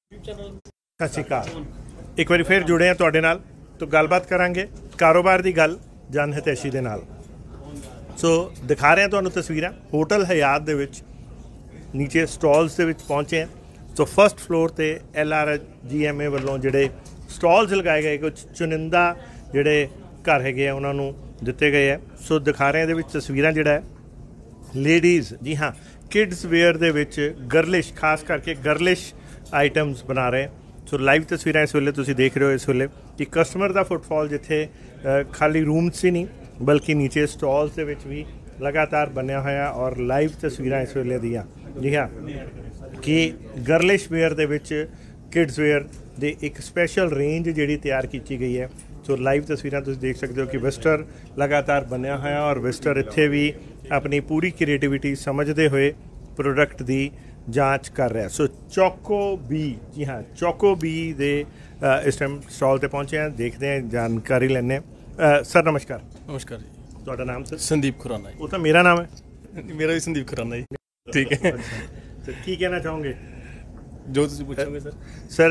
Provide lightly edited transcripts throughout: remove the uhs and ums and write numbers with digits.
ਸਤਿ ਸ਼੍ਰੀ ਅਕਾਲ। ਇੱਕ ਵਾਰੀ ਫਿਰ ਜੁੜੇ ਹਾਂ ਤੁਹਾਡੇ ਨਾਲ तो ਗੱਲਬਾਤ ਕਰਾਂਗੇ ਕਾਰੋਬਾਰ ਦੀ ਗੱਲ ਜਨ ਹਿਤੈਸ਼ੀ ਦੇ ਨਾਲ। ਸੋ ਦਿਖਾ ਰਹੇ ਹਾਂ ਤੁਹਾਨੂੰ ਤਸਵੀਰਾਂ ਹੋਟਲ ਹਯਾਤ ਦੇ ਵਿੱਚ ਨੀਚੇ ਸਟਾਲਸ ਦੇ ਵਿੱਚ ਪਹੁੰਚੇ ਹਾਂ। ਸੋ ਫਸਟ ਫਲੋਰ ਤੇ LRGMA ਵੱਲੋਂ ਜਿਹੜੇ ਸਟਾਲਸ ਲਗਾਏ ਗਏ ਕੁਝ ਚੁਣਿੰਦਾ ਜਿਹੜੇ ਘਰ ਹੈਗੇ ਆ ਉਹਨਾਂ ਨੂੰ ਦਿੱਤੇ ਗਏ ਹੈ। ਸੋ ਦਿਖਾ ਰਹੇ ਹਾਂ ਇਹਦੇ ਵਿੱਚ ਤਸਵੀਰਾਂ ਜਿਹੜਾ ਹੈ ਲੇਡੀਜ਼ ਜੀ ਹਾਂ ਕਿਡਸ ਵੇਅਰ ਦੇ ਵਿੱਚ ਗਰਲਿਸ਼ ਖਾਸ ਕਰਕੇ ਗਰਲਿਸ਼ ਆਈਟਮਸ ਬਣਾ ਰਹੇ। ਸੋ ਲਾਈਵ ਤਸਵੀਰਾਂ ਇਸ ਵੇਲੇ ਤੁਸੀਂ ਦੇਖ ਰਹੇ ਹੋ। ਇਸ ਵੇਲੇ ਕਿ ਕਸਟਮਰ ਦਾ ਫੁੱਟਫਾਲ ਜਿੱਥੇ ਖਾਲੀ ਰੂਮਸ ਹੀ ਨਹੀਂ ਬਲਕਿ ਨੀਚੇ ਸਟਾਲਸ ਦੇ ਵਿੱਚ ਵੀ ਲਗਾਤਾਰ ਬਣਿਆ ਹੋਇਆ ਔਰ ਲਾਈਵ ਤਸਵੀਰਾਂ ਇਸ ਵੇਲੇ ਦੀਆਂ ਜੀ ਹਾਂ ਕਿ ਗਰਲਿਸ਼ ਵੇਅਰ ਦੇ ਵਿੱਚ ਕਿਡਸ ਵੇਅਰ ਦੇ ਇੱਕ ਸਪੈਸ਼ਲ ਰੇਂਜ ਜਿਹੜੀ ਤਿਆਰ ਕੀਤੀ ਗਈ ਹੈ। ਸੋ ਲਾਈਵ ਤਸਵੀਰਾਂ ਤੁਸੀਂ ਦੇਖ ਸਕਦੇ ਹੋ ਕਿ ਵਿਸਟਰ ਲਗਾਤਾਰ ਬਣਿਆ ਹੋਇਆ ਔਰ ਵਿਸਟਰ ਇੱਥੇ ਵੀ ਆਪਣੀ ਪੂਰੀ ਕ੍ਰੀਏਟੀਵਿਟੀ ਸਮਝਦੇ ਹੋਏ ਪ੍ਰੋਡਕਟ ਦੀ ਜਾਂਚ ਕਰ ਰਿਹਾ। ਸੋ ਚੋਕੋ ਬੀ ਜੀ ਹਾਂ ਚੋਕੋ ਬੀ ਦੇ ਇਸ ਟਾਈਮ ਸਟਾਲ ਤੇ ਪਹੁੰਚੇ ਹਾਂ। ਦੇਖਦੇ ਹਾਂ ਜਾਣਕਾਰੀ ਲੈਂਦੇ ਹਾਂ। ਸਰ ਨਮਸਕਾਰ। ਨਮਸਕਾਰ ਜੀ। ਤੁਹਾਡਾ ਨਾਮ ਸਰ? ਸੰਦੀਪ ਖੁਰਾਨਾ ਜੀ। ਉਹ ਤਾਂ ਮੇਰਾ ਨਾਮ ਹੈ। ਮੇਰਾ ਵੀ ਸੰਦੀਪ ਖੁਰਾਨਾ ਜੀ। ਠੀਕ ਹੈ ਸਰ ਕੀ ਕਹਿਣਾ ਚਾਹੋਗੇ ਜੋ ਤੁਸੀਂ ਪੁੱਛੋਗੇ ਸਰ?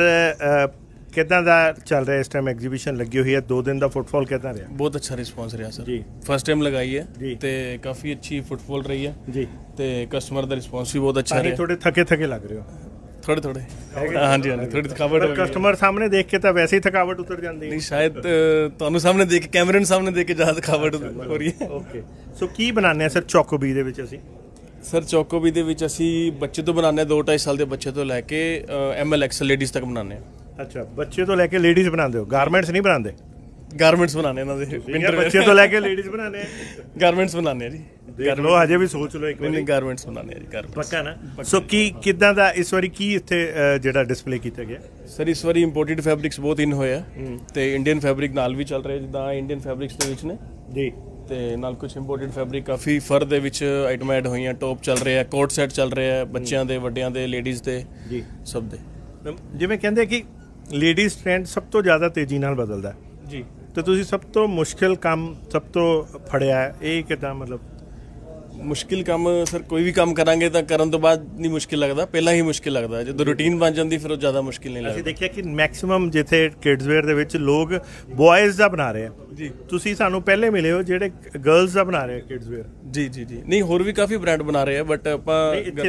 ਸਰ ਕਿੱਦਾਂ ਦਾ ਚੱਲ ਰਿਹਾ ਇਸ ਟਾਈਮ ਐਗਜ਼ੀਬਿਸ਼ਨ ਲੱਗੀ ਹੋਈ ਹੈ 2 दिन ਦਾ ਫੁੱਟਫਾਲ ਕਿੱਦਾਂ ਰਿਹਾ? ਬਹੁਤ ਅੱਛਾ ਰਿਸਪੌਂਸ ਰਿਹਾ ਸਰ ਜੀ। ਫਸਟ ਟਾਈਮ ਲਗਾਈ ਹੈ ਜੀ ਤੇ ਕਾਫੀ ਅੱਛੀ ਫੁੱਟਫਾਲ ਰਹੀ ਹੈ ਜੀ ਤੇ ਕਸਟਮਰ ਦਾ ਰਿਸਪੌਂਸ ਵੀ ਬਹੁਤ ਅੱਛਾ ਰਿਹਾ। ਥੋੜੇ ਥਕੇ ਲੱਗ ਰਹੇ ਹੋ? ਥੋੜੇ ਹਾਂਜੀ ਥੋੜੀ ਥਕਾਵਟ ਹੋ ਗਈ। ਕਸਟਮਰ ਸਾਹਮਣੇ ਦੇਖ ਕੇ ਤਾਂ ਵੈਸੇ ਹੀ ਥਕਾਵਟ ਉਤਰ ਜਾਂਦੀ ਹੈ। ਨਹੀਂ ਸ਼ਾਇਦ ਤੁਹਾਨੂੰ ਸਾਹਮਣੇ ਦੇਖ ਕੇ ਕੈਮਰੇ ਨੂੰ ਸਾਹਮਣੇ ਦੇਖ ਕੇ ਜ਼ਿਆਦਾ ਥਕਾਵਟ ਹੋ ਰਹੀ ਹੈ। ਓਕੇ ਸੋ ਕੀ ਬਣਾਉਂਦੇ ਆ ਸਰ ਚੋਕੋਬੀ ਦੇ ਵਿੱਚ ਅਸੀਂ? ਸਰ ਚੋਕੋਬੀ ਦੇ ਵਿੱਚ ਅਸੀਂ ਬੱਚੇ ਤੋਂ ਬਣਾਉਂਦੇ 2-2.5 ਸਾਲ ਦੇ ਬੱਚੇ ਤੋਂ ਲੈ ਕੇ ML XL ਲੇਡੀਜ਼ ਤੱਕ ਬਣਾਉਂਦੇ ਹਾਂ। ਅੱਛਾ ਬੱਚੇ ਤੋਂ ਲੈ ਕੇ ਲੇਡੀਜ਼ ਬਣਾਉਂਦੇ ਹੋ? ਗਾਰਮੈਂਟਸ ਨਹੀਂ ਬਣਾਉਂਦੇ? ਗਾਰਮੈਂਟਸ ਬਣਾਉਂਦੇ ਇਹਨਾਂ ਦੇ ਬੱਚੇ ਤੋਂ ਲੈ ਕੇ ਲੇਡੀਜ਼ ਬਣਾਉਂਦੇ ਆ? ਗਾਰਮੈਂਟਸ ਬਣਾਉਂਦੇ ਆ ਜੀ। ਦੇਖ ਲਓ ਹਜੇ ਵੀ ਸੋਚ ਲਓ ਇੱਕ ਵਾਰੀ। ਗਾਰਮੈਂਟਸ ਬਣਾਉਂਦੇ ਆ ਜੀ। ਗਾਰਮੈਂਟਸ ਪੱਕਾ ਨਾ? ਸੋ ਕੀ ਕਿੱਦਾਂ ਦਾ ਇਸ ਵਾਰੀ ਕੀ ਇੱਥੇ ਜਿਹੜਾ ਡਿਸਪਲੇ ਕੀਤਾ ਗਿਆ? ਸਰ ਇਸ ਵਾਰੀ ਇੰਪੋਰਟਡ ਫੈਬਰਿਕਸ ਬਹੁਤ ਇਨ ਹੋਇਆ ਤੇ ਇੰਡੀਅਨ ਫੈਬਰਿਕ ਨਾਲ ਵੀ ਚੱਲ ਰਿਹਾ ਜਿੱਦਾਂ ਇੰਡੀਅਨ ਫੈਬਰਿਕਸ ਦੇ ਵਿੱਚ ਨੇ ਜੀ ਤੇ ਨਾਲ ਕੁਝ ਇੰਪੋਰਟਡ ਫੈਬਰਿਕ ਕਾਫੀ ਫਰ ਦੇ ਵਿੱਚ ਆਈਟਮ ਐਡ ਹੋਈਆਂ। ਟੌਪ ਚੱਲ ਰਿਹਾ ਕੋਟ ਸੈਟ ਚੱਲ ਰਿਹਾ ਬੱਚਿਆਂ ਦੇ ਵੱਡਿਆਂ ਦੇ ਲੇਡੀਜ਼ ਦੇ ਜੀ ਸਭ ਦੇ। ਜਿਵੇਂ ਕਹਿੰਦੇ ਕਿ ਲੇਡੀਜ਼ ਟ੍ਰੈਂਡ ਸਭ ਤੋਂ ਜ਼ਿਆਦਾ ਤੇਜ਼ੀ ਨਾਲ ਬਦਲਦਾ ਜੀ ਤੇ ਤੁਸੀਂ ਸਭ ਤੋਂ ਮੁਸ਼ਕਿਲ ਕੰਮ ਸਭ ਤੋਂ ਫੜਿਆ ਇਹ ਕਿੱਦਾਂ ਮਤਲਬ? ਮੁਸ਼ਕਿਲ ਕੰਮ ਸਰ ਕੋਈ ਵੀ ਕੰਮ ਕਰਾਂਗੇ ਤਾਂ ਕਰਨ ਤੋਂ ਬਾਅਦ ਨਹੀਂ ਮੁਸ਼ਕਿਲ ਲੱਗਦਾ ਪਹਿਲਾਂ ਹੀ ਮੁਸ਼ਕਿਲ ਲੱਗਦਾ ਜਦੋਂ ਰੂਟੀਨ ਬਣ ਜਾਂਦੀ ਫਿਰ ਉਹ ਜ਼ਿਆਦਾ ਮੁਸ਼ਕਿਲ ਨਹੀਂ ਲੱਗਦਾ। ਅਸੀਂ ਦੇਖਿਆ ਕਿ ਮੈਕਸਿਮਮ ਜਿੱਥੇ ਕਿਡਸ ਵੇਅਰ ਦੇ ਵਿੱਚ ਲੋਕ ਬॉयਜ਼ ਦਾ ਬਣਾ ਰਹੇ ਆ ਜੀ ਤੁਸੀਂ ਸਾਨੂੰ ਪਹਿਲੇ ਮਿਲੇ ਹੋ ਜਿਹੜੇ ਗਰਲਸ ਦਾ ਬਣਾ ਰਹੇ ਆ ਕਿਡਸ ਵੇਅਰ। ਜੀ ਨਹੀਂ ਹੋਰ ਵੀ ਕਾਫੀ ਬ੍ਰਾਂਡ ਬਣਾ ਰਹੇ ਆ ਬਟ ਆਪਾਂ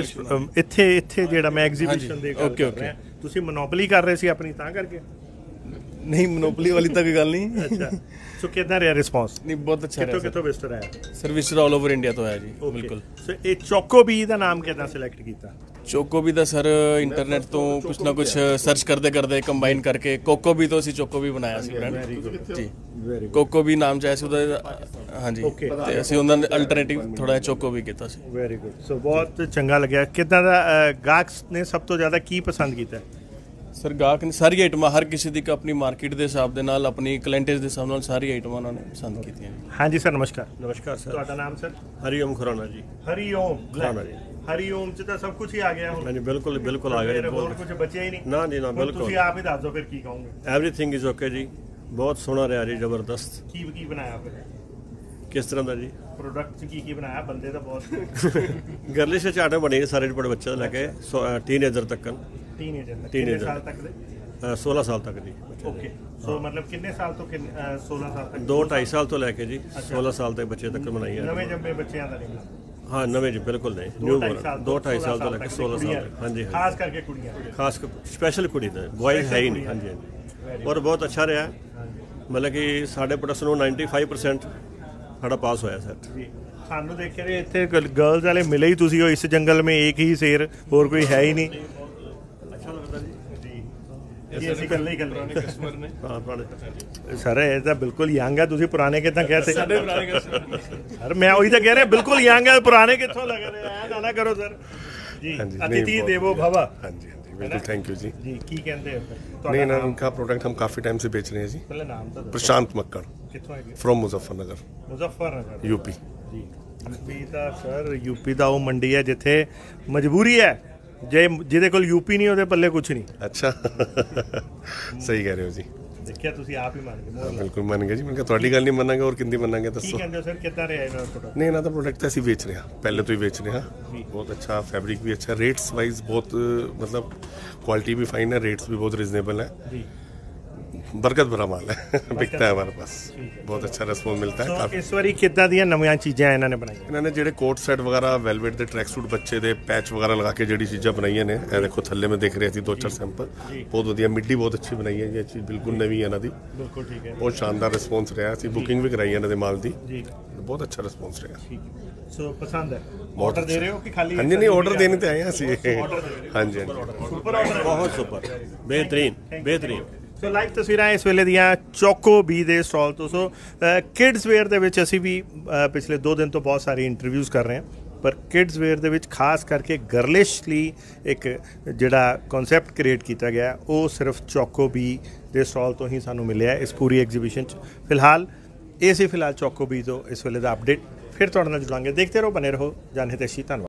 ਇੱਥੇ ਜਿਹੜਾ ਮੈਂ ਐਗਜ਼ੀਬਿਸ਼ਨ ਦੇ ਗੱਲ ਕਰ ਰਿਹਾ ਤੁਸੀਂ ਮੋਨੋਪੋਲੀ ਕਰ ਰਹੇ ਸੀ ਆਪਣੀ ਤਾਂ ਕਰਕੇ? ਨਹੀਂ ਮੋਨੋਪੋਲੀ ਵਾਲੀ ਤਾਂ ਕੋਈ ਗੱਲ ਨਹੀਂ। ਅੱਛਾ ਸੋ ਕਿੱਦਾਂ ਰਿਹਾ ਰਿਸਪੌਂਸ? ਨਹੀਂ ਬਹੁਤ ਅੱਛਾ ਰਿਹਾ। ਕਿੱਥੋਂ ਵਿਜ਼ਟਰ ਆਇਆ? Sir visitor all over India ਤੋਂ ਆਇਆ ਜੀ। ਬਿਲਕੁਲ। ਸੋ ਇਹ ਚੋਕੋਬੀ ਦਾ ਨਾਮ ਕਿੱਦਾਂ ਸਿਲੈਕਟ ਕੀਤਾ? ਚੋਕੋਬੀ ਦਾ ਸਰ ਇੰਟਰਨੈਟ ਤੋਂ ਕੁਛ ਨਾ ਕੁਛ ਸਰਚ ਕਰਦੇ ਕੰਬਾਈਨ ਕਰਕੇ ਕੋਕੋਬੀ ਤੋਂ ਅਸੀਂ ਚੋਕੋਬੀ ਬਣਾਇਆ ਸੀ ਬ੍ਰਾਂਡ ਜੀ। ਕੋਕੋਬੀ ਨਾਮ ਚਾਹਿਆ ਸੀ ਉਹਦਾ ਹਾਂਜੀ ਤੇ ਅਸੀਂ ਉਹਨਾਂ ਦਾ ਅਲਟਰਨੇਟਿਵ ਥੋੜਾ ਚੋਕੋਬੀ ਕੀਤਾ ਸੀ। Very good. ਸੋ ਬਹੁਤ ਚੰਗਾ ਲੱਗਿਆ। ਕਿੱਦਾਂ ਦਾ ਗਾਹਕ ਨੇ ਸਭ ਤੋਂ ਜ਼ਿਆਦਾ ਕੀ ਪਸੰਦ ਕੀਤਾ? ਸਰ ਗਾਹਕ ਨੇ ਸਾਰੀ ਆਈਟਮਾਂ ਹਰ ਕਿਸੇ ਦੀ ਆਪਣੀ ਮਾਰਕੀਟ ਦੇ ਹਿਸਾਬ ਦੇ ਨਾਲ ਆਪਣੀ ਕਲਾਇੰਟੇਜ ਦੇ ਹਿਸਾਬ ਨਾਲ ਸਾਰੀ ਆਈਟਮਾਂ ਉਹਨਾਂ ਨੇ ਪਸੰਦ ਕੀਤੀਆਂ। ਹਾਂਜੀ ਸਰ ਨਮਸਕਾਰ। ਨਮਸਕਾਰ ਸਰ। ਤੁਹਾਡਾ ਨਾਮ ਸਰ? ਹਰੀਓਮ ਖੁਰਾਨਾ ਜੀ। ਹਰੀਓਮ ਖੁਰਾਨਾ ਜੀ। ਹਰੀਓਮ ਚ ਤਾਂ ਸਭ ਕੁਝ ਹੀ ਆ ਗਿਆ ਹੁਣ। ਹਾਂਜੀ ਬਿਲਕੁਲ ਆ ਗਿਆ। ਹੋਰ ਕੁਝ ਬਚਿਆ ਹੀ ਨਹੀਂ। ਨਾ ਜੀ ਨਾ ਬਿਲਕੁਲ। ਤੁਸੀਂ ਆਪ ਹੀ ਦੱਸ ਦਿਓ ਫਿਰ ਕੀ ਕਹੋਗੇ? ਐਵਰੀਥਿੰਗ ਇਜ਼ ਓਕੇ ਜੀ। ਬਹੁਤ ਸੋਹਣਾ ਰਿਹਾ ਜੀ ਜ਼ਬਰਦਸਤ। ਕੀ ਬਣਾਇਆ ਫਿਰ? ਕਿਸ ਤਰ੍ਹਾਂ ਦਾ ਜੀ? ਪ੍ਰੋਡਕਟ ਚ ਕੀ ਬਣਾਇਆ? ਬੰਦੇ ਤਾਂ ਬਹੁਤ ਗਰਲਿਸ਼ ਚਾਟੇ ਬਣੇ ਸਾਰੇ ਬੜੇ ਬੱਚੇ ਤੋਂ ਲੈ ਕੇ ਟੀਨੇਜਰ ਤੱਕ। ਟੀਨੇਜਰ ਸਾਲ ਤੱਕ ਦੇ? 16 ਸਾਲ ਤੱਕ ਜੀ। ਓਕੇ ਸੋ ਮਤਲਬ ਕਿੰਨੇ ਸਾਲ ਤੋਂ 16 ਸਾਲ ਤੱਕ? 2-2.5 ਸਾਲ ਤੋਂ ਲੈ ਕੇ ਜੀ 16 ਸਾਲ ਤੱਕ ਬੱਚੇ ਤੱਕ ਬਣਾਈ ਹੈ। ਨਵੇਂ ਜੰਮੇ ਬੱਚਿਆਂ ਦਾ ਨਹੀਂ? ਹਾਂ ਨਵੇਂ ਜੀ ਬਿਲਕੁਲ ਨਹੀਂ। 2-2.5 ਸਾਲ ਤੋਂ ਲੈ ਕੇ 16 ਸਾਲ ਤੱਕ। ਹਾਂਜੀ ਖਾਸ ਕਰਕੇ ਕੁੜੀਆਂ? ਖਾਸ ਸਪੈਸ਼ਲ ਕੁੜੀ ਦਾ ਬॉयਜ਼ ਹੈ ਹੀ ਨਹੀਂ। ਹਾਂਜੀ ਔਰ ਬਹੁਤ ਅੱਛਾ ਰਿਹਾ ਮਤਲਬ ਕਿ ਸਾਡੇ ਪ੍ਰੋਡਕਸ਼ਨ ਨੂੰ 95% ਸਾਡਾ ਪਾਸ ਹੋਇਆ ਸਰ ਜੀ। ਸਾਨੂੰ ਦੇਖ ਕੇ ਇੱਥੇ ਗਰਲਸ ਵਾਲੇ ਮਿਲੇ ਹੀ ਤੁਸੀਂ ਹੋ ਇਸ ਜੰਗਲ में एक ही शेर ਹੋਰ ਕੋਈ ਹੈ ਹੀ ਨਹੀਂ। ਅੱਛਾ ਲੱਗਦਾ ਜੀ। ਅਸੀਂ ਇਕੱਲੇ ਕਸਟਮਰ ਨੇ। ਹਾਂ ਪੁਰਾਣੇ ਸਰ ਇਹ ਤਾਂ ਬਿਲਕੁਲ ਯੰਗ ਹੈ। ਤੁਸੀਂ ਪੁਰਾਣੇ ਕਿੱਦਾਂ ਕਹਤੇ? ਸਰ ਮੈਂ ਉਹੀ ਤਾਂ ਕਹਿ ਰਿਹਾ ਬਿਲਕੁਲ ਯੰਗ ਹੈ। ਪੁਰਾਣੇ ਕਿੱਥੋਂ ਲੱਗ ਰਹੇ ਨਾ ਕਰੋ ਸਰ जी। अतिथि देवो भव। हाँ जी बिल्कुल थैंक यू जी। की कहते हैं? नहीं ना इनका प्रोडक्ट हम काफ़ी टाइम से बेच रहे हैं जी। पहले नाम तो प्रशांत मक्कड़ फ्रॉम मुजफ्फरनगर यूपी जी। यूपी ਦਾ ਸਰ यूपी ਦਾ ਉਹ ਮੰਡੀ ਹੈ ਜਿੱਥੇ ਮਜਬੂਰੀ ਹੈ ਜੇ ਜਿਹਦੇ ਕੋਲ यूपी नहीं ਉਹਦੇ ਪੱਲੇ ਕੁਝ ਨਹੀਂ। अच्छा सही कह रहे हो जी। ਦੇਖਿਆ ਤੁਸੀਂ ਆਪ ਹੀ ਮੰਨ ਗਏ ਬਿਲਕੁਲ ਮੰਨ ਗਏ ਜੀ। ਮੈਂ ਕਿਹਾ ਤੁਹਾਡੀ ਗੱਲ ਨਹੀਂ ਮੰਨਾਂਗੇ ਹੋਰ ਕਿੰਦੀ ਮੰਨਾਂਗੇ ਕੀ ਦੱਸੋ। ਕਹਿੰਦੇ ਹੋ ਸਰ ਕਿੱਦਾਂ ਰਿਹਾ ਇਹਨਾਂ ਦਾ ਪ੍ਰੋਡਕਟ ਨਹੀਂ ਇਹਨਾਂ ਦਾ ਪ੍ਰੋਡਕਟ ਅਸੀਂ ਵੇਚ ਰਹੇ ਹਾਂ, ਪਹਿਲੇ ਤੋਂ ਹੀ ਵੇਚ ਰਹੇ ਹਾਂ। ਬਹੁਤ ਅੱਛਾ फैब्रिक भी अच्छा, रेट्स वाइज बहुत मतलब क्वालिटी भी फाइन है, रेट्स भी बहुत रिजनेबल है ਜੀ बरकत भरा माल है बिकता है हमारे पास, बहुत अच्छा रिस्पॉन्स मिलता है ਸੋ काफी। ਇਸ ਵਾਰੀ ਕਿੱਦਾਂ ਦੀਆਂ ਨਵੀਆਂ ਚੀਜ਼ਾਂ ਇਹਨਾਂ ਨੇ ਬਣਾਈਆਂ ਇਹਨਾਂ ਨੇ ਜਿਹੜੇ ਕੋਟ ਸੈਟ ਵਗੈਰਾ ਵੈਲਵੇਟ ਦੇ ਟਰੈਕ ਸੂਟ ਬੱਚੇ ਦੇ ਪੈਚ ਵਗੈਰਾ ਲਗਾ ਕੇ ਜਿਹੜੀ ਚੀਜ਼ਾਂ ਬਣਾਈਆਂ ਨੇ, ਇਹ ਦੇਖੋ ਥੱਲੇ ਮੈਂ ਦੇਖ ਰਿਹਾ ਸੀ 2-4 ਸੈਂਪਲ, ਬਹੁਤ ਵਧੀਆ। ਮਿੱਡੀ ਬਹੁਤ ਅੱਛੀ ਬਣਾਈ ਹੈ ਜੀ, ਇਹ ਚੀਜ਼ ਬਿਲਕੁਲ ਨਵੀਂ ਹੈ ਇਹਨਾਂ ਦੀ, ਬਿਲਕੁਲ ਠੀਕ ਹੈ ਬਹੁਤ ਸ਼ਾਨਦਾਰ ਰਿਸਪੌਂਸ ਰਿਹਾ। ਅਸੀਂ ਬੁਕਿੰਗ ਵੀ ਕਰਾਈ ਇਹਨਾਂ ਦੇ ਮਾਲ ਦੀ, ਜੀ ਬਹੁਤ ਅੱਛਾ ਰਿਸਪੌਂਸ ਰਿਹਾ। ਠੀਕ ਹੈ ਸੋ ਪਸੰਦ ਹੈ ਬਹੁਤ ਆਰਡਰ ਦੇ ਰਹੇ ਹੋ ਕਿ ਖਾਲੀ ਹਾਂਜੀ ਨਹੀਂ ਆਰਡਰ ਦੇਣੇ ਤੇ ਆਏ ਹਾਂ ਅਸੀਂ। ਹਾਂਜੀ ਸੁਪਰ ਆਰਡਰ ਬਹੁਤ ਸੁਪਰ, ਬਿਹਤਰੀਨ ਬਿਹਤਰੀਨ। ਸੋ ਲਾਈਵ ਤਸਵੀਰਾਂ ਇਸ ਵੇਲੇ ਦੀਆਂ ਚੋਕੋ ਬੀ ਦੇ ਸਟਾਲ ਤੋਂ। ਸੋ ਕਿਡਸ ਵੇਅਰ ਦੇ ਵਿੱਚ ਅਸੀਂ ਵੀ ਪਿਛਲੇ 2 ਦਿਨ ਤੋਂ ਬਹੁਤ ਸਾਰੀ ਇੰਟਰਵਿਊਜ਼ ਕਰ ਰਹੇ ਹਾਂ, ਪਰ ਕਿਡਸ ਵੇਅਰ ਦੇ ਵਿੱਚ ਖਾਸ ਕਰਕੇ ਗਰਲਿਸ਼ ਲਈ ਇੱਕ ਜਿਹੜਾ ਕਨਸੈਪਟ ਕ੍ਰੀਏਟ ਕੀਤਾ ਗਿਆ ਉਹ ਸਿਰਫ ਚੋਕੋ ਬੀ ਦੇ ਸਟਾਲ ਤੋਂ ਹੀ ਸਾਨੂੰ ਮਿਲਿਆ ਇਸ ਪੂਰੀ ਐਗਜ਼ੀਬਿਸ਼ਨ 'ਚ। ਫਿਲਹਾਲ ਇਹ ਸੀ ਫਿਲਹਾਲ ਚੋਕੋ ਬੀ ਤੋਂ ਇਸ ਵੇਲੇ ਦਾ ਅਪਡੇਟ। ਫਿਰ ਤੁਹਾਡੇ ਨਾਲ ਜੁੜਾਂਗੇ, ਦੇਖਦੇ ਰਹੋ, ਬਨੇ ਰਹੋ ਜਨ ਹਿਤੈਸ਼ੀ। ਧੰਨਵਾਦ।